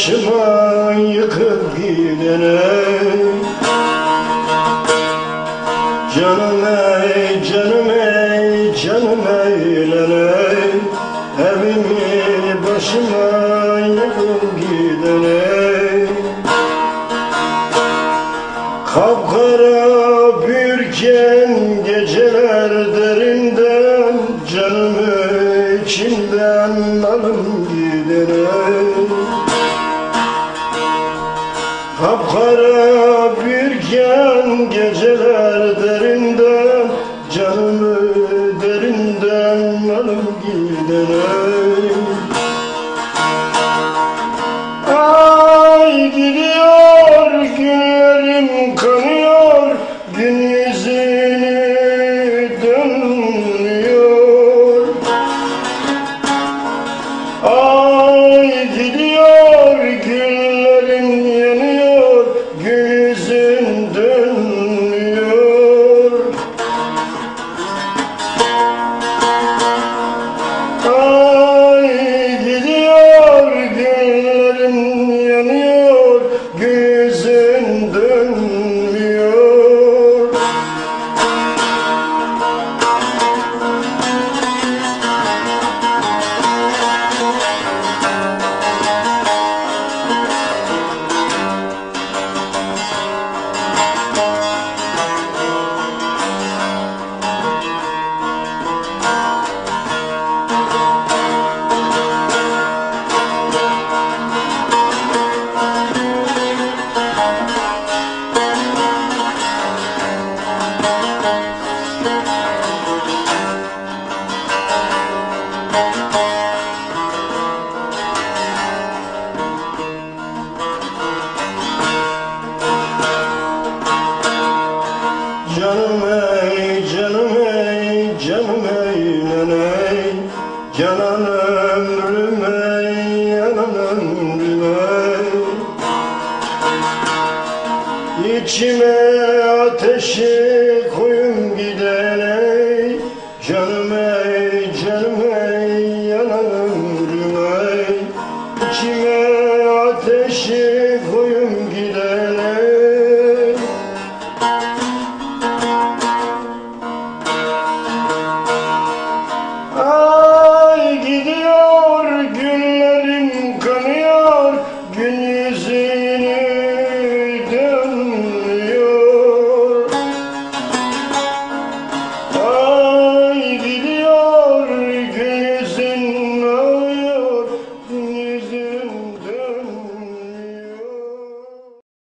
başıma yıkıp gidene. Canım ey, canım ey, canım eylene. Evimi başıma yıkıp gidene. Kapkara büyürken geceler derinden, canımı içimden alın gidene. Kapkara büyürken geceler derinden, canımı derinden alın gidene. Ay gidiyor, günlerim kanıyor, gün yüzünü dönmüyor. Ay gidiyor, günlerim yanıyor, gün yüzün dönmüyor. Ay gidiyor, günlerim yanıyor, gün yüzün dönmüyor. Canım ey, canım ey, canım eylene. Yanan ömrüme, yanan ömrüme. İçime ateşi koyun gidene. Canım